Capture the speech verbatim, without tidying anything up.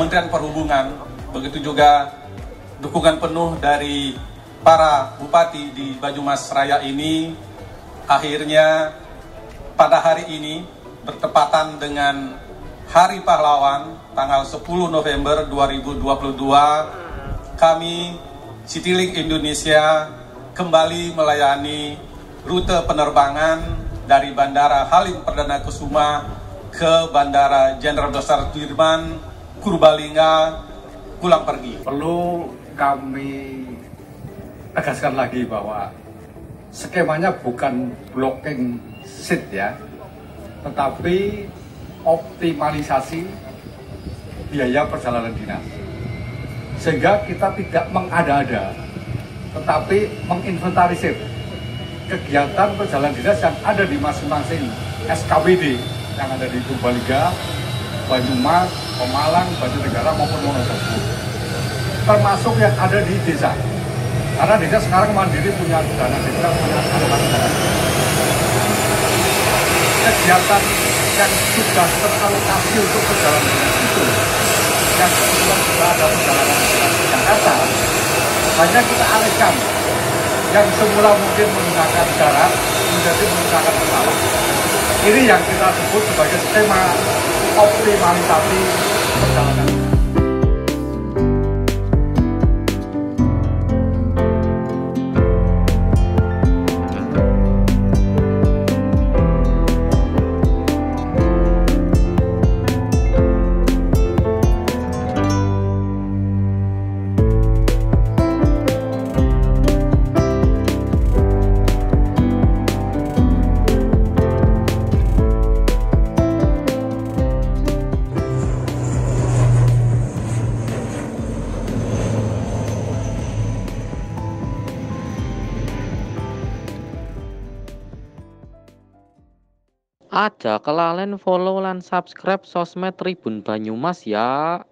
Kementerian Perhubungan, begitu juga dukungan penuh dari para bupati di Banyumas Raya ini, akhirnya pada hari ini bertepatan dengan Hari Pahlawan tanggal sepuluh November dua ribu dua puluh dua, kami Citylink Indonesia kembali melayani rute penerbangan dari Bandara Halim Perdana Kusuma ke Bandara Jenderal Besar Sudirman, Purbalingga, pulang pergi. Perlu kami tegaskan lagi bahwa skemanya bukan blocking seat ya, tetapi optimalisasi biaya perjalanan dinas. Sehingga kita tidak mengada-ada, tetapi menginventarisir kegiatan perjalanan dinas yang ada di masing-masing S K W D yang ada di Purbalingga, Banyumas, Pemalang, Banjarnegara maupun Wonosobo, termasuk yang ada di desa. Karena desa sekarang mandiri punya dana desa, punya alokasi dana. Kegiatan yang sudah teralokasi untuk perjalanan dinas itu, yang kebetulan juga ada perjalanan dinas di Jakarta, hanya kita alihkan yang semula mungkin menggunakan darat menjadi menggunakan pesawat. Ini yang kita sebut sebagai skema optimalisasi perjalanan. Aja kelalen follow lan subscribe sosmed Tribun Banyumas ya.